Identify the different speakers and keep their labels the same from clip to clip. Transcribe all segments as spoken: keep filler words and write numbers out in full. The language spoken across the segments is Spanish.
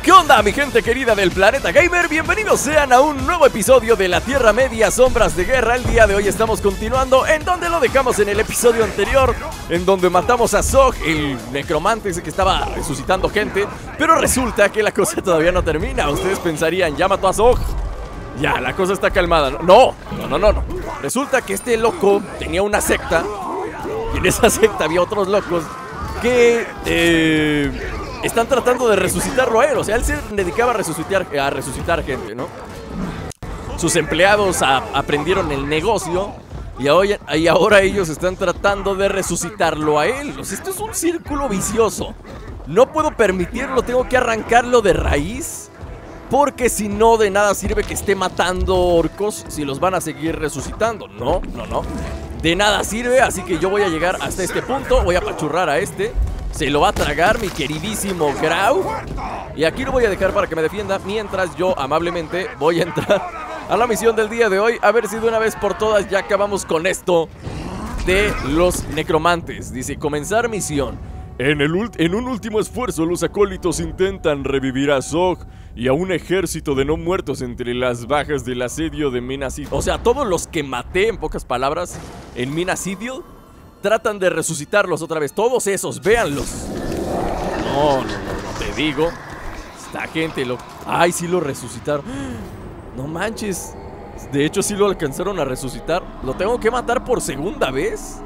Speaker 1: ¿Qué onda, mi gente querida del planeta gamer? Bienvenidos sean a un nuevo episodio de la Tierra Media Sombras de Guerra. El día de hoy estamos continuando en donde lo dejamos en el episodio anterior, en donde matamos a Zog, el necromante ese que estaba resucitando gente. Pero resulta que la cosa todavía no termina. Ustedes pensarían, ya mató a Zog, ya, la cosa está calmada. No, no, no, no, no. Resulta que este loco tenía una secta, y en esa secta había otros locos que eh, están tratando de resucitarlo a él. O sea, él se dedicaba a resucitar, a resucitar gente, ¿no? Sus empleados a, aprendieron el negocio y, hoy, y ahora ellos están tratando de resucitarlo a él. O sea, esto es un círculo vicioso. No puedo permitirlo, tengo que arrancarlo de raíz, porque si no, de nada sirve que esté matando orcos si los van a seguir resucitando. No, no, no. De nada sirve, así que yo voy a llegar hasta este punto. Voy a apachurrar a este. Se lo va a tragar mi queridísimo Grau. Y aquí lo voy a dejar para que me defienda, mientras yo amablemente voy a entrar a la misión del día de hoy. A ver si de una vez por todas ya acabamos con esto de los necromantes. Dice, comenzar misión. En, el en un último esfuerzo, los acólitos intentan revivir a Zog y a un ejército de no muertos entre las bajas del asedio de Minas Ithil. O sea, todos los que maté, en pocas palabras, en Minas Ithil, tratan de resucitarlos otra vez. Todos esos, véanlos. No, no, no, no te digo. Esta gente lo... Ay, sí lo resucitaron. No manches. De hecho, sí lo alcanzaron a resucitar. ¿Lo tengo que matar por segunda vez?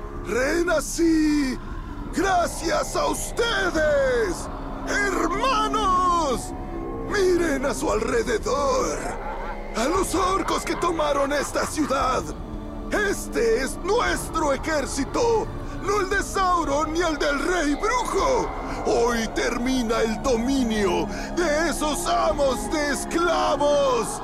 Speaker 2: ¡Renací! ¡Gracias a ustedes! ¡Hermanos! ¡Miren a su alrededor! ¡A los orcos que tomaron esta ciudad! ¡Este es nuestro ejército! ¡No el de Sauron ni el del Rey Brujo! ¡Hoy termina el dominio de esos amos de esclavos!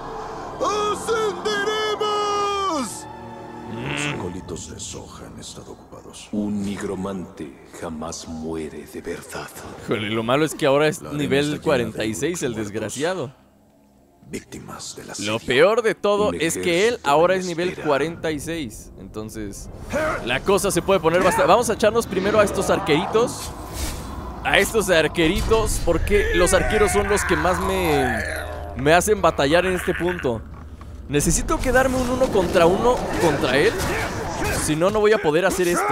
Speaker 2: ¡Ascenderemos!
Speaker 3: Los acólitos de Zog han estado ocupados.
Speaker 4: Un nigromante jamás muere de verdad.
Speaker 1: Híjole, lo malo es que ahora es nivel cuarenta y seis el desgraciado.
Speaker 3: Víctimas de la
Speaker 1: Lo peor de todo es que él ahora es nivel cuarenta y seis. Entonces, la cosa se puede poner bastante... Vamos a echarnos primero a estos arqueritos. A estos arqueritos, porque los arqueros son los que más me... me hacen batallar en este punto. Necesito quedarme un uno contra uno contra él. Si no, no voy a poder hacer esto.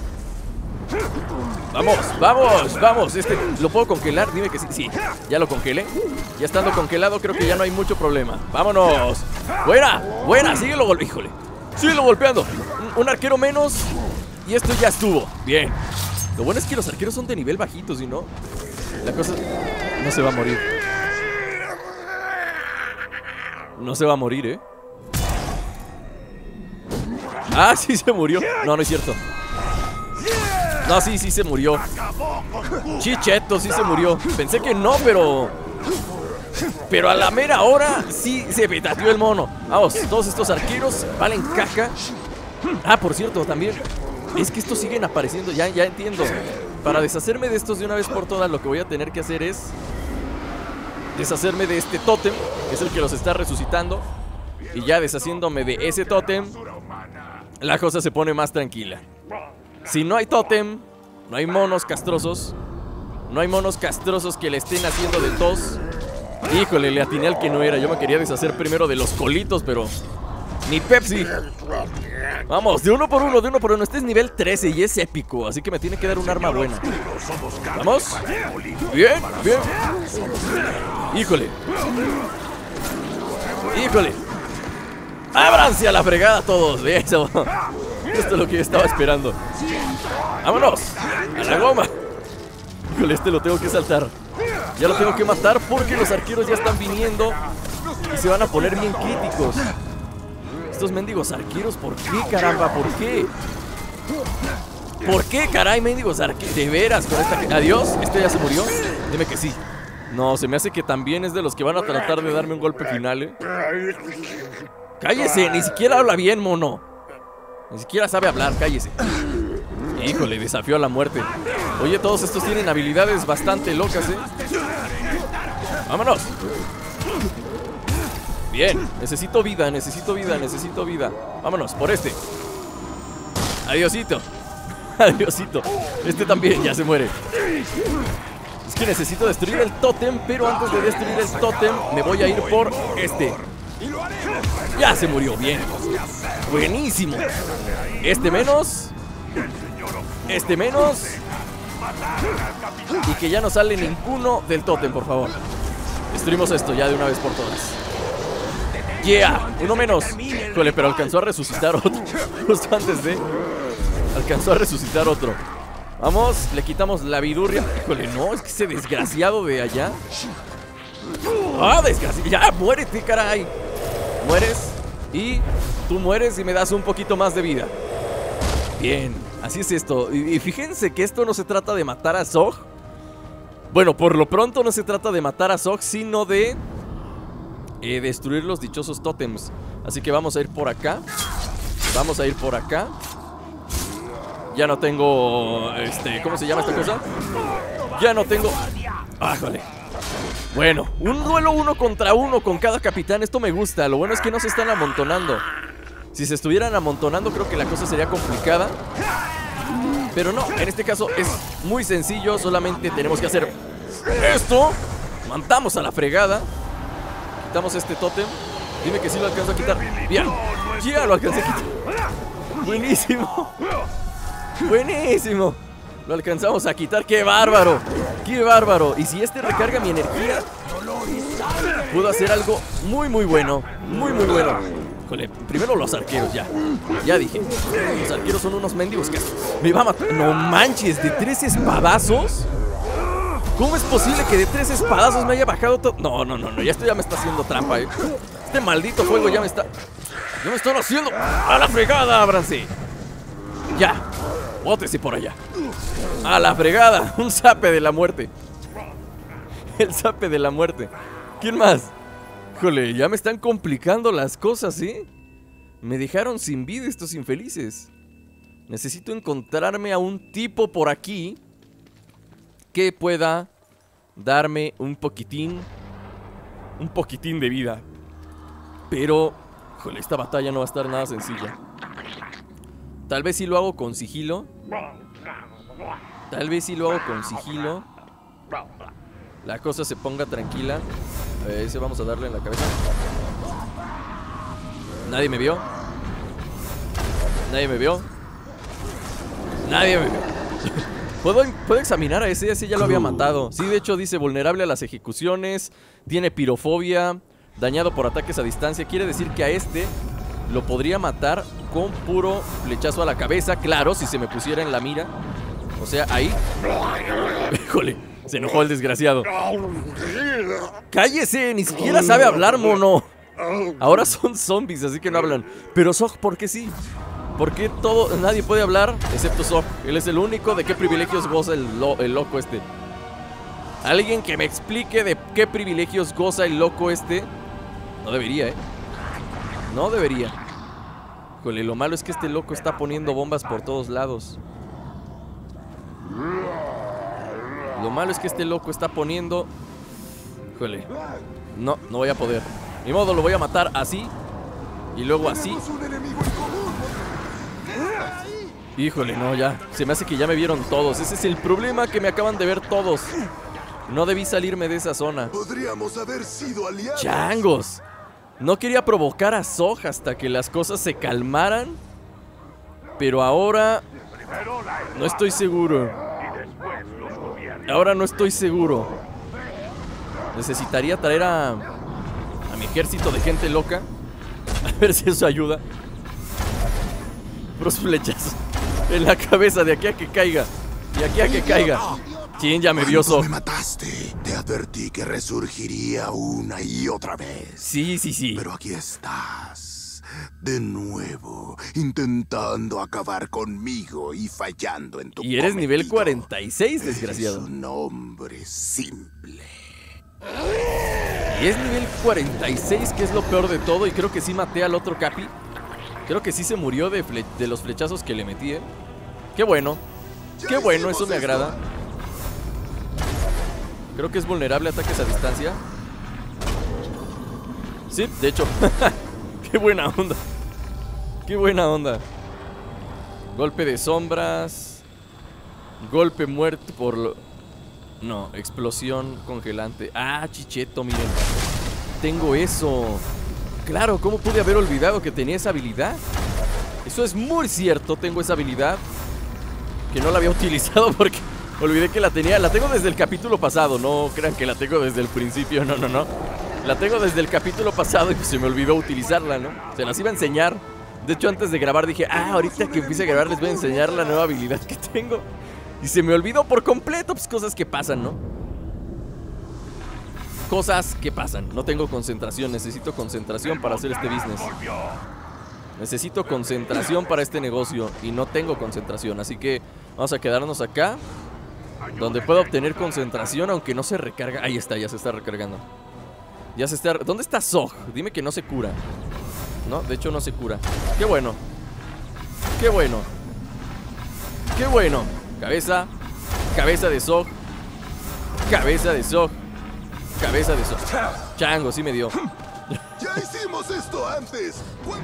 Speaker 1: Vamos, vamos, vamos. Este, ¿lo puedo congelar? Dime que sí. Sí, ya lo congelé. Ya estando congelado, creo que ya no hay mucho problema. Vámonos. Buena, buena, síguelo golpeando. Híjole, síguelo golpeando. Un, un arquero menos y esto ya estuvo. Bien. Lo bueno es que los arqueros son de nivel bajito, si no, la cosa no se va a morir. No se va a morir, ¿eh? Ah, sí se murió. No, no es cierto. No, sí, sí se murió. Chicheto, sí se murió. Pensé que no, pero... Pero a la mera hora sí se petateó el mono. Vamos, todos estos arqueros valen caca. Ah, por cierto, también es que estos siguen apareciendo. Ya, ya entiendo. Para deshacerme de estos de una vez por todas, lo que voy a tener que hacer es deshacerme de este tótem, que es el que los está resucitando. Y ya deshaciéndome de ese tótem, la cosa se pone más tranquila. Si no hay tótem, no hay monos castrosos. No hay monos castrosos que le estén haciendo de tos. Híjole, le atiné al que no era. Yo me quería deshacer primero de los colitos, pero ni Pepsi. Vamos, de uno por uno, de uno por uno. Este es nivel trece y es épico, así que me tiene que dar un arma buena. Vamos. Bien, bien. Híjole. Híjole. ¡Ábranse a la fregada todos! Eso. Esto es lo que yo estaba esperando. ¡Vámonos! ¡A la goma! Híjole, este lo tengo que saltar. Ya lo tengo que matar porque los arqueros ya están viniendo y se van a poner bien críticos. Estos mendigos arqueros, ¿por qué, caramba? ¿Por qué? ¿Por qué, caray, mendigos arqueros? De veras, con esta... Adiós, ¿este ya se murió? Dime que sí. No, se me hace que también es de los que van a tratar de darme un golpe final, ¿eh? ¡Cállese! Ni siquiera habla bien, mono. Ni siquiera sabe hablar, cállese. Híjole, desafió a la muerte. Oye, todos estos tienen habilidades bastante locas, ¿eh? ¡Vámonos! Bien, necesito vida, necesito vida, necesito vida. Vámonos, por este. Adiosito. Adiosito. Este también ya se muere. Es que necesito destruir el tótem, pero antes de destruir el tótem me voy a ir por este. Ya se murió, bien. Buenísimo. Este menos. Este menos. Y que ya no sale ninguno del tótem, por favor. Destruimos esto ya de una vez por todas. Yeah, uno menos. Híjole, pero alcanzó a resucitar otro. Justo antes de... Alcanzó a resucitar otro. Vamos, le quitamos la vidurria. Híjole, no, es que ese desgraciado de allá. Ah, desgraciado. Ya, muérete, caray. Mueres y tú mueres y me das un poquito más de vida. Bien, así es esto. Y, y fíjense que esto no se trata de matar a Zog. Bueno, por lo pronto no se trata de matar a Zog, sino de eh, destruir los dichosos tótems. Así que vamos a ir por acá. Vamos a ir por acá. Ya no tengo... Este, ¿cómo se llama esta cosa? Ya no tengo... Ah, vale. Bueno, un duelo uno contra uno con cada capitán. Esto me gusta. Lo bueno es que no se están amontonando. Si se estuvieran amontonando creo que la cosa sería complicada. Pero no, en este caso es muy sencillo. Solamente tenemos que hacer esto. Mandamos a la fregada. Quitamos este tótem. Dime que sí lo alcanzo a quitar. Bien, ya lo alcancé a quitar. Buenísimo. Buenísimo. Lo alcanzamos a quitar. ¡Qué bárbaro! ¡Qué bárbaro! Y si este recarga mi energía, puedo hacer algo muy muy bueno. Muy muy bueno. Híjole, primero los arqueros, ya. Ya dije. Los arqueros son unos mendigos que me va a matar. No manches, ¿de tres espadazos? ¿Cómo es posible que de tres espadazos me haya bajado todo? No, no, no, no, ya esto ya me está haciendo trampa, eh. Este maldito fuego ya me está... Ya me están haciendo... ¡A la fregada, ábranse! Ya. Bótese por allá. A la fregada. Un zape de la muerte. El zape de la muerte. ¿Quién más? Híjole, ya me están complicando las cosas, ¿eh? Me dejaron sin vida estos infelices. Necesito encontrarme a un tipo por aquí que pueda darme un poquitín Un poquitín de vida. Pero, híjole, esta batalla no va a estar nada sencilla. Tal vez si lo hago con sigilo. Tal vez si lo hago con sigilo la cosa se ponga tranquila. A ver, ese vamos a darle en la cabeza. Nadie me vio. Nadie me vio. Nadie me vio. ¿Puedo, ¿Puedo examinar a ese? Ese ya lo había matado. Sí, de hecho dice vulnerable a las ejecuciones. Tiene pirofobia. Dañado por ataques a distancia. Quiere decir que a este lo podría matar con puro flechazo a la cabeza. Claro, si se me pusiera en la mira. O sea, ahí. Híjole, se enojó el desgraciado. ¡Cállese! Ni siquiera sabe hablar, mono. Ahora son zombies, así que no hablan. Pero Zog, ¿por qué sí? ¿Por qué todo, nadie puede hablar excepto Zog? Él es el único. ¿De qué privilegios goza el, lo, el loco este? Alguien que me explique de qué privilegios goza el loco este. No debería, ¿eh? No debería. Híjole, lo malo es que este loco está poniendo bombas por todos lados. Lo malo es que este loco está poniendo... Híjole. No, no voy a poder. Ni modo, lo voy a matar así. Y luego así. Híjole, no, ya. Se me hace que ya me vieron todos. Ese es el problema, que me acaban de ver todos. No debí salirme de esa zona.
Speaker 2: Podríamos haber sido aliados.
Speaker 1: ¡Changos! No quería provocar a Zog hasta que las cosas se calmaran. Pero ahora... no estoy seguro. Ahora no estoy seguro. Necesitaría traer a... a mi ejército de gente loca. A ver si eso ayuda. Puros flechazos en la cabeza, de aquí a que caiga. De aquí a que caiga. ¿Quién ya me vio, Zog?
Speaker 2: Me mataste. Te advertí que resurgiría una y otra vez.
Speaker 1: Sí, sí, sí.
Speaker 2: Pero aquí estás, de nuevo, intentando acabar conmigo y fallando en tu
Speaker 1: Y eres
Speaker 2: cometido.
Speaker 1: nivel cuarenta y seis, desgraciado.
Speaker 2: Eres un hombre simple.
Speaker 1: Y es nivel cuarenta y seis, que es lo peor de todo. Y creo que sí maté al otro Capi. Creo que sí se murió de, de los flechazos que le metí, ¿eh? Qué bueno. Qué bueno, eso me agrada. Creo que es vulnerable a ataques a distancia. Sí, de hecho. Qué buena onda. Qué buena onda. Golpe de sombras. Golpe muerte por lo... No, explosión congelante. Ah, chicheto, miren. Tengo eso. Claro, ¿cómo pude haber olvidado que tenía esa habilidad? Eso es muy cierto, tengo esa habilidad. Que no la había utilizado porque olvidé que la tenía. La tengo desde el capítulo pasado, no crean que la tengo desde el principio, no, no, no. La tengo desde el capítulo pasado y pues se me olvidó utilizarla, ¿no? Se las iba a enseñar. De hecho, antes de grabar dije, ah, ahorita que empiece a grabar les voy a enseñar la nueva habilidad que tengo. Y se me olvidó por completo, pues cosas que pasan, ¿no? Cosas que pasan. No tengo concentración, necesito concentración para hacer este business. Necesito concentración para este negocio y no tengo concentración, así que vamos a quedarnos acá, donde puedo obtener concentración, aunque no se recarga. Ahí está, ya se está recargando. Ya se está... ¿Dónde está Zog? Dime que no se cura. No, de hecho no se cura. Qué bueno. Qué bueno. Qué bueno. Cabeza. Cabeza de Zog. Cabeza de Zog. Cabeza de Zog. Chango, sí me dio.
Speaker 2: ¡Ya hicimos esto antes!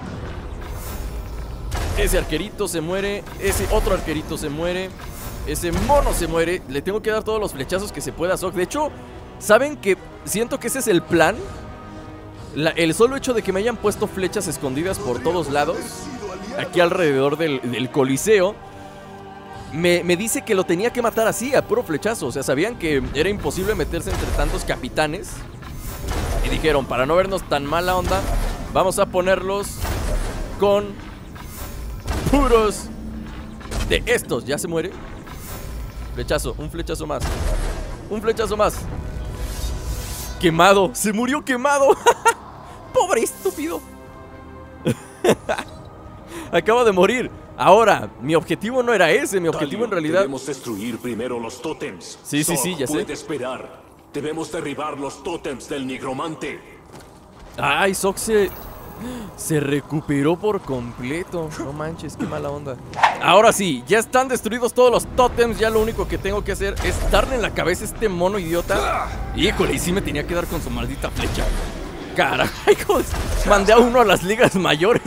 Speaker 1: Ese arquerito se muere. Ese otro arquerito se muere. Ese mono se muere. Le tengo que dar todos los flechazos que se pueda a Zog. De hecho, ¿saben que siento que ese es el plan? La, el solo hecho de que me hayan puesto flechas escondidas por todos lados, aquí alrededor del, del coliseo, me, me dice que lo tenía que matar así, a puro flechazo. O sea, sabían que era imposible meterse entre tantos capitanes. Y dijeron, para no vernos tan mala onda, vamos a ponerlos con puros de estos. ¿Ya se muere? Flechazo, un flechazo más. Un flechazo más. Quemado, se murió quemado. Pobre estúpido. Acaba de morir. Ahora, mi objetivo no era ese. Mi objetivo en realidad...
Speaker 4: Debemos destruir primero los tótems.
Speaker 1: Sí, sí, sí, ya sé.
Speaker 4: Puede esperar. Debemos derribar los tótems del nigromante.
Speaker 1: Ay, Zog se... Se recuperó por completo. No manches, qué mala onda. Ahora sí, ya están destruidos todos los tótems. Ya lo único que tengo que hacer es darle en la cabeza a este mono idiota. Híjole, y sí me tenía que dar con su maldita flecha. Caray, mandé a uno a las ligas mayores.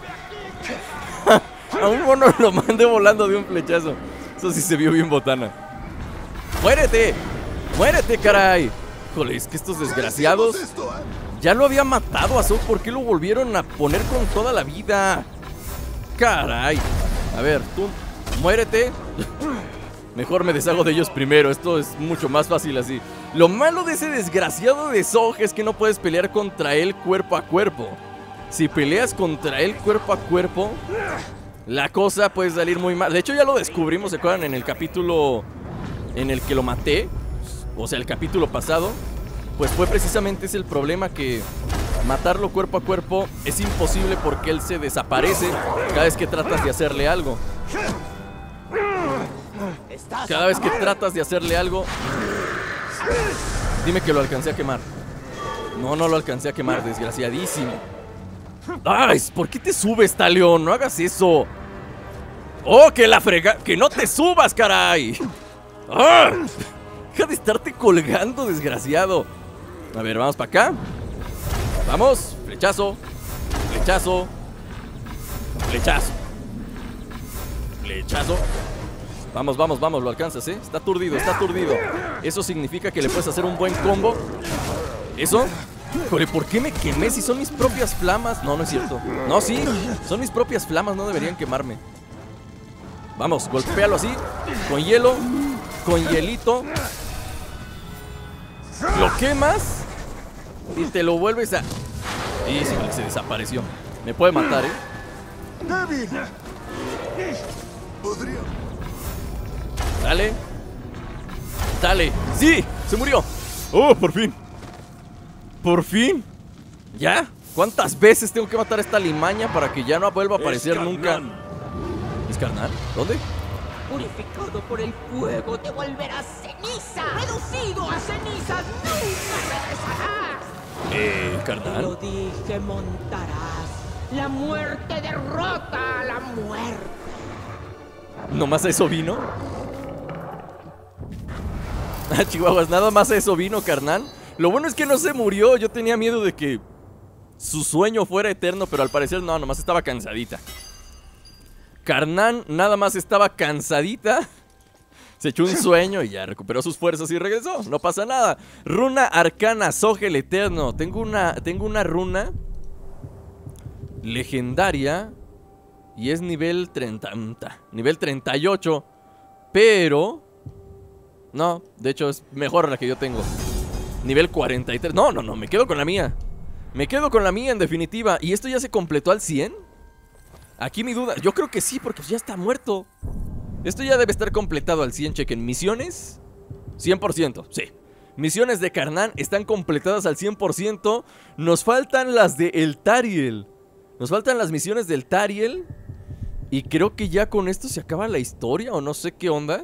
Speaker 1: A un mono lo mandé volando de un flechazo. Eso sí se vio bien botana. ¡Muérete! ¡Muérete, caray! Híjole, es que estos desgraciados... Ya lo había matado a Zog, ¿por qué lo volvieron a poner con toda la vida? Caray. A ver, tú, muérete. Mejor me deshago de ellos primero, esto es mucho más fácil así. Lo malo de ese desgraciado de Zog es que no puedes pelear contra él cuerpo a cuerpo. Si peleas contra él cuerpo a cuerpo, la cosa puede salir muy mal. De hecho ya lo descubrimos, ¿se acuerdan? En el capítulo en el que lo maté. O sea, el capítulo pasado. Pues fue precisamente ese el problema, que matarlo cuerpo a cuerpo es imposible porque él se desaparece cada vez que tratas de hacerle algo. Cada vez que tratas de hacerle algo... Dime que lo alcancé a quemar. No, no lo alcancé a quemar, desgraciadísimo. ¡Ay! ¿Por qué te subes, Talión? No hagas eso. ¡Oh, que la frega! ¡Que no te subas, caray! ¡Ah! Deja de estarte colgando, desgraciado. A ver, vamos para acá. Vamos, flechazo. Flechazo. Flechazo. Flechazo. Vamos, vamos, vamos, lo alcanzas, ¿eh? Está aturdido, está aturdido. Eso significa que le puedes hacer un buen combo. ¿Eso? Híjole, ¿por qué me quemé si son mis propias flamas? No, no es cierto. No, sí, son mis propias flamas, no deberían quemarme. Vamos, golpéalo así. Con hielo. Con hielito. Lo quemas y te lo vuelves a... Y sí, se desapareció. Me puede matar, ¿eh?
Speaker 2: Débil. Podría...
Speaker 1: Dale. Dale. ¡Sí! ¡Se murió! ¡Oh, por fin! ¡Por fin! ¿Ya? ¿Cuántas veces tengo que matar a esta limaña para que ya no vuelva a aparecer
Speaker 4: es
Speaker 1: nunca? ¿Es carnal? ¿Dónde?
Speaker 5: Purificado por el fuego, te volverás ceniza. Reducido a cenizas, nunca regresarás.
Speaker 1: Eh,
Speaker 5: Te lo
Speaker 1: carnal.
Speaker 5: dije, montarás. La muerte derrota a la muerte.
Speaker 1: ¿Nomás a eso vino? Ah, chihuahuas, nada más a eso vino, carnal. Lo bueno es que no se murió. Yo tenía miedo de que su sueño fuera eterno, pero al parecer no, nomás estaba cansadita. Carnán nada más estaba cansadita. Se echó un sueño y ya recuperó sus fuerzas y regresó. No pasa nada. Runa arcana, Zog el Eterno. Tengo una, tengo una runa legendaria y es nivel treinta. Nivel treinta y ocho. Pero... no, de hecho es mejor la que yo tengo. Nivel cuarenta y tres. No, no, no, me quedo con la mía. Me quedo con la mía en definitiva. ¿Y esto ya se completó al cien? Aquí mi duda. Yo creo que sí, porque ya está muerto. Esto ya debe estar completado al cien. Chequen, misiones cien por ciento, sí. Misiones de Carnán están completadas al cien por ciento. Nos faltan las de El Tariel. Nos faltan las misiones del Tariel. Y creo que ya con esto se acaba la historia. O no sé qué onda.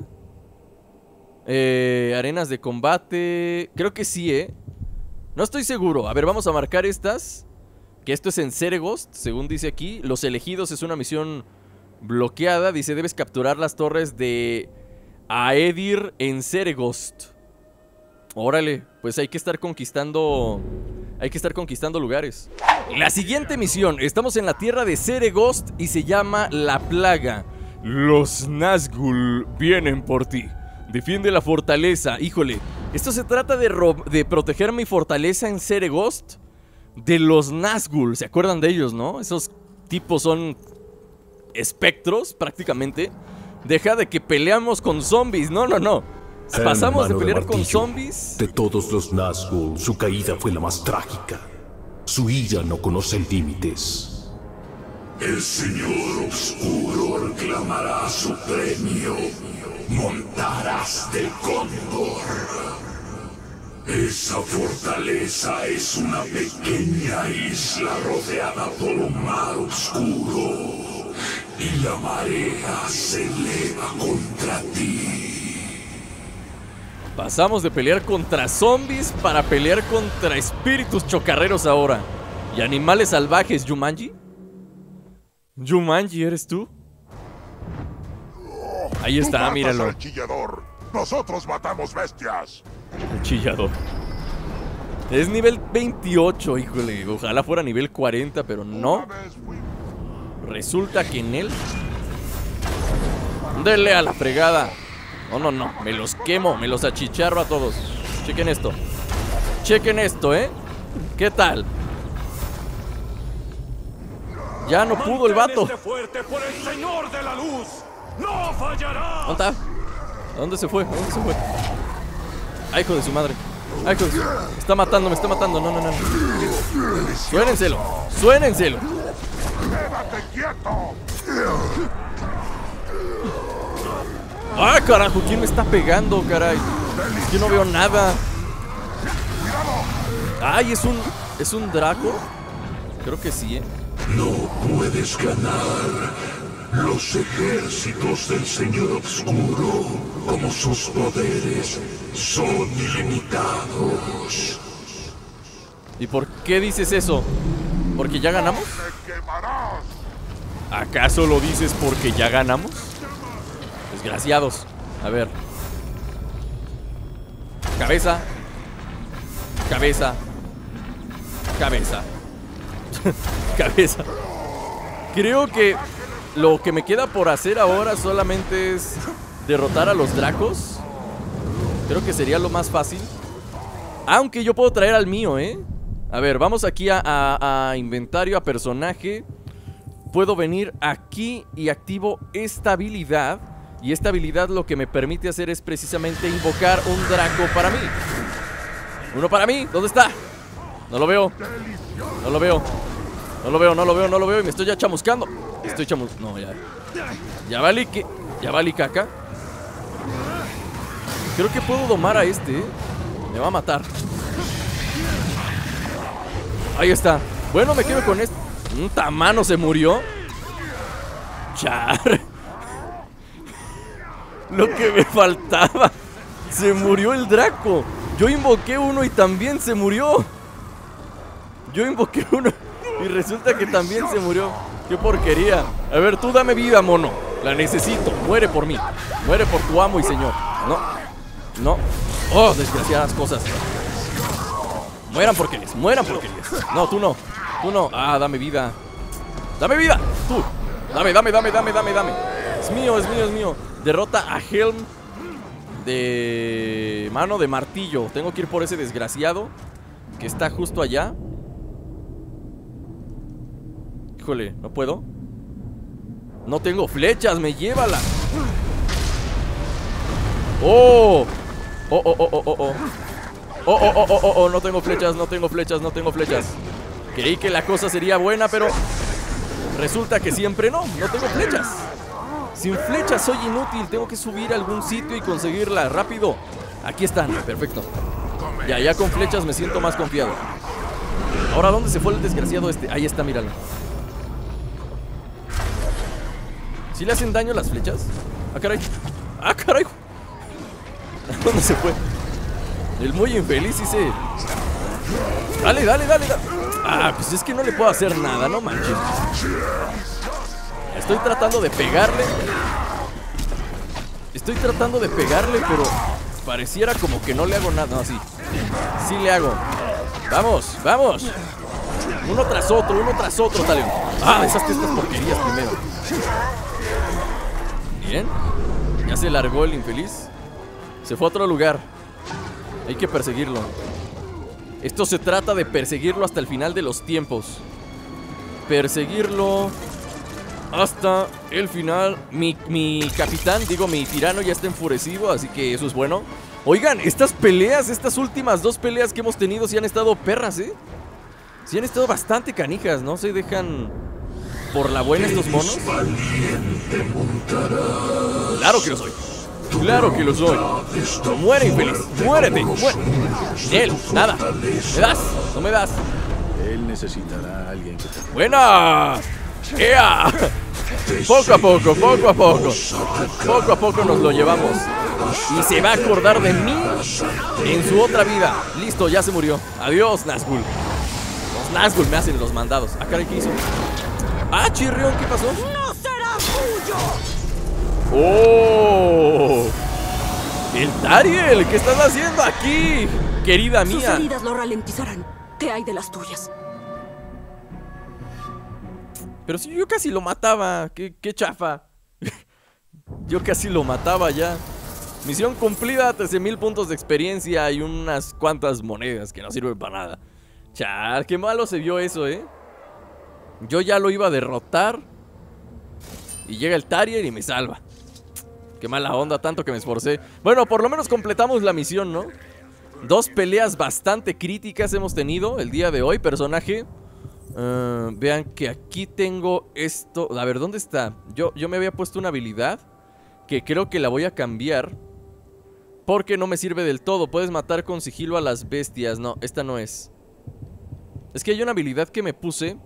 Speaker 1: Eh, arenas de combate. Creo que sí, eh no estoy seguro. A ver, vamos a marcar estas. Que esto es en Seregost, según dice aquí. Los elegidos es una misión bloqueada. Dice, debes capturar las torres de Aedir en Seregost. Órale, pues hay que estar conquistando. Hay que estar conquistando lugares. La siguiente misión, estamos en la tierra de Seregost y se llama La Plaga. Los Nazgûl vienen por ti. Defiende la fortaleza. Híjole, esto se trata de, de proteger mi fortaleza en Seregost de los Nazgûl. ¿Se acuerdan de ellos, no? Esos tipos son espectros, prácticamente. Deja de que peleamos con zombies. No, no, no. Pasamos de pelear con zombies.
Speaker 4: De todos los Nazgûl, su caída fue la más trágica. Su ira no conoce límites.
Speaker 6: El Señor Oscuro reclamará su premio. Montarás del Cóndor. Esa fortaleza es una pequeña isla rodeada por un mar oscuro. Y la marea se eleva contra ti.
Speaker 1: Pasamos de pelear contra zombies para pelear contra espíritus chocarreros ahora. Y animales salvajes. ¿Jumanji? ¿Jumanji eres tú? Ahí está, míralo.
Speaker 2: El chillador. Nosotros matamos bestias.
Speaker 1: El chillador. Es nivel veintiocho, híjole. Ojalá fuera nivel cuarenta, pero no. Resulta que en él... Dele a la fregada. No, no, no, me los quemo, me los achicharro a todos. Chequen esto. Chequen esto, ¿eh? ¿Qué tal? Ya no pudo el vato.
Speaker 6: Fuerte por el Señor de la Luz. ¡No fallará!
Speaker 1: ¿Dónde está? ¿A dónde se fue? ¿A dónde se fue? ¡Ay, hijo de su madre! ¡Ay, hijo de su... Me está matando, me está matando. No, no, no. Suénenselo. Suénenselo.
Speaker 2: ¡Quédate quieto!
Speaker 1: ¡Ah, carajo! ¿Quién me está pegando, caray? Yo no veo nada. ¡Ay, es un... ¿Es un Draco? Creo que sí, ¿eh?
Speaker 6: No puedes ganar. Los ejércitos del Señor Oscuro, como sus poderes, son ilimitados.
Speaker 1: ¿Y por qué dices eso? ¿Porque ya ganamos? ¿Acaso lo dices porque ya ganamos? Desgraciados. A ver. Cabeza. Cabeza. Cabeza. Cabeza. Creo que lo que me queda por hacer ahora solamente es derrotar a los Dracos. Creo que sería lo más fácil. Aunque yo puedo traer al mío, ¿eh? A ver, vamos aquí a, a, a inventario, a personaje. Puedo venir aquí y activo esta habilidad. Y esta habilidad lo que me permite hacer es precisamente invocar un Draco para mí. Uno para mí, ¿dónde está? No lo veo. No lo veo. No lo veo, no lo veo, no lo veo. Y me estoy ya chamuscando. Estoy chamus... No, ya. Ya vale que... Ya vale caca. Creo que puedo domar a este, ¿eh? Me va a matar. Ahí está. Bueno, me quedo con este. Un tamano se murió. Char. Lo que me faltaba. Se murió el Draco. Yo invoqué uno y también se murió. Yo invoqué uno y resulta que también se murió. Qué porquería. A ver, tú dame vida, mono. La necesito. Muere por mí. Muere por tu amo y señor. No. No. Oh, desgraciadas cosas. Mueran porquerías. Mueran porquerías. No, tú no. Tú no. Ah, dame vida. Dame vida. Tú. Dame, dame, dame, dame, dame, dame. Es mío, es mío, es mío. Derrota a Helm de mano de martillo. Tengo que ir por ese desgraciado que está justo allá. Híjole, ¿no puedo? No tengo flechas, me llévala. ¡Oh! ¡Oh, oh, oh, oh, oh, oh! ¡Oh, oh, oh, oh, oh, oh! No tengo flechas, no tengo flechas, no tengo flechas. Creí que la cosa sería buena, pero resulta que siempre no, no tengo flechas. Sin flechas soy inútil, tengo que subir a algún sitio y conseguirla. ¡Rápido! Aquí están, perfecto. Ya, ya con flechas me siento más confiado. Ahora, ¿dónde se fue el desgraciado este? Ahí está, míralo. ¿Sí le hacen daño las flechas? ¡Ah, caray! ¡Ah, caray! ¿Dónde se fue? El muy infeliz sí se... Dale, dale, dale, dale. Ah, pues es que no le puedo hacer nada, no manches. Estoy tratando de pegarle. Estoy tratando de pegarle, pero pareciera como que no le hago nada. No, sí. Sí le hago. Vamos, vamos. Uno tras otro, uno tras otro, Talion. Ah, esas estas porquerías primero. Bien. Ya se largó el infeliz. Se fue a otro lugar. Hay que perseguirlo. Esto se trata de perseguirlo hasta el final de los tiempos. Perseguirlo hasta el final. Mi, mi capitán, digo mi tirano ya está enfurecido, así que eso es bueno. Oigan, estas peleas, estas últimas dos peleas que hemos tenido sí han estado perras, ¿eh? Sí han estado bastante canijas, ¿no? Se dejan por la buena estos monos. Claro que lo soy. Claro que lo soy. Muere, infeliz. Muérete. Muere. Él, nada. ¿Me das? No me das.
Speaker 3: Él necesitará a alguien que te...
Speaker 1: ¡Buena! ¡Ea! Poco a poco, poco a poco. Poco a poco nos lo llevamos. Y se va a acordar de mí en su otra vida. Listo, ya se murió. Adiós, Nazgûl. Los Nazgûl me hacen los mandados. Ah, caray, ¿qué hizo? Ah, chirrión, ¿qué pasó?
Speaker 5: ¡No será tuyo!
Speaker 1: ¡Oh! ¡El Tariel! ¿Qué estás haciendo aquí, querida
Speaker 7: Sus
Speaker 1: mía?
Speaker 7: heridas lo ralentizarán. ¿Qué hay de las tuyas?
Speaker 1: Pero si yo casi lo mataba. ¡Qué, qué chafa! Yo casi lo mataba ya. Misión cumplida, trece mil puntos de experiencia y unas cuantas monedas que no sirven para nada. Char, qué malo se vio eso, ¿eh? Yo ya lo iba a derrotar y llega el Tariel y me salva. Qué mala onda, tanto que me esforcé. Bueno, por lo menos completamos la misión, ¿no? Dos peleas bastante críticas hemos tenido el día de hoy. Personaje, uh, vean que aquí tengo esto. A ver, ¿dónde está? Yo, yo me había puesto una habilidad que creo que la voy a cambiar porque no me sirve del todo. Puedes matar con sigilo a las bestias. No, esta no es. Es que hay una habilidad que me puse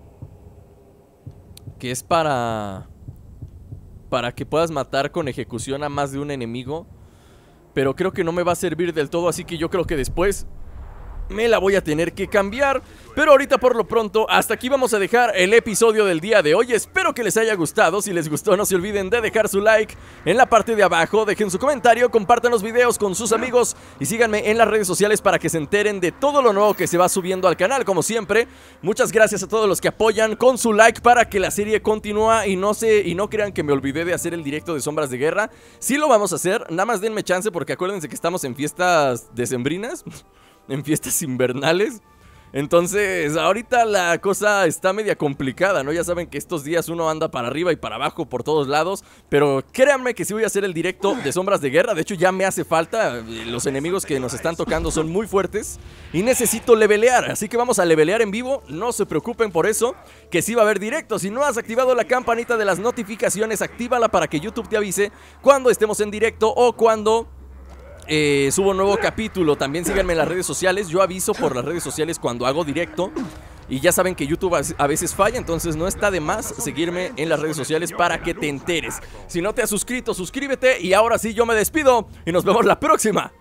Speaker 1: que es para... para que puedas matar con ejecución a más de un enemigo. Pero creo que no me va a servir del todo, así que yo creo que después me la voy a tener que cambiar. Pero ahorita por lo pronto, hasta aquí vamos a dejar el episodio del día de hoy. Espero que les haya gustado. Si les gustó, no se olviden de dejar su like en la parte de abajo. Dejen su comentario, compartan los videos con sus amigos y síganme en las redes sociales para que se enteren de todo lo nuevo que se va subiendo al canal. Como siempre, muchas gracias a todos los que apoyan con su like para que la serie continúe y no se, y no crean que me olvidé de hacer el directo de Sombras de Guerra. Sí lo vamos a hacer, nada más denme chance porque acuérdense que estamos en fiestas decembrinas. En fiestas invernales. Entonces ahorita la cosa está media complicada, ¿no? Ya saben que estos días uno anda para arriba y para abajo por todos lados. Pero créanme que sí voy a hacer el directo de Sombras de Guerra. De hecho ya me hace falta. Los enemigos que nos están tocando son muy fuertes y necesito levelear, así que vamos a levelear en vivo. No se preocupen por eso, que sí va a haber directo. Si no has activado la campanita de las notificaciones, actívala para que YouTube te avise cuando estemos en directo o cuando... Eh, subo un nuevo capítulo. También síganme en las redes sociales. Yo aviso por las redes sociales cuando hago directo. Y ya saben que YouTube a veces falla, entonces no está de más seguirme en las redes sociales para que te enteres. Si no te has suscrito, suscríbete. Y ahora sí, yo me despido y nos vemos la próxima.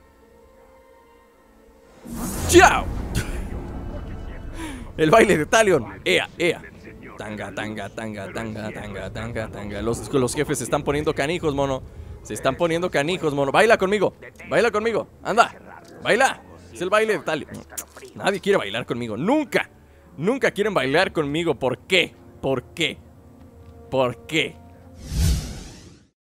Speaker 1: ¡Chao! El baile de Talion. Ea, ea. Tanga, tanga, tanga, tanga, tanga, tanga, tanga. Los, los jefes se están poniendo canijos, mono. Se están poniendo canijos, mono. Baila conmigo. Baila conmigo. Anda. Baila. Es el baile de Talion. Nadie quiere bailar conmigo. Nunca. Nunca quieren bailar conmigo. ¿Por qué? ¿Por qué? ¿Por qué?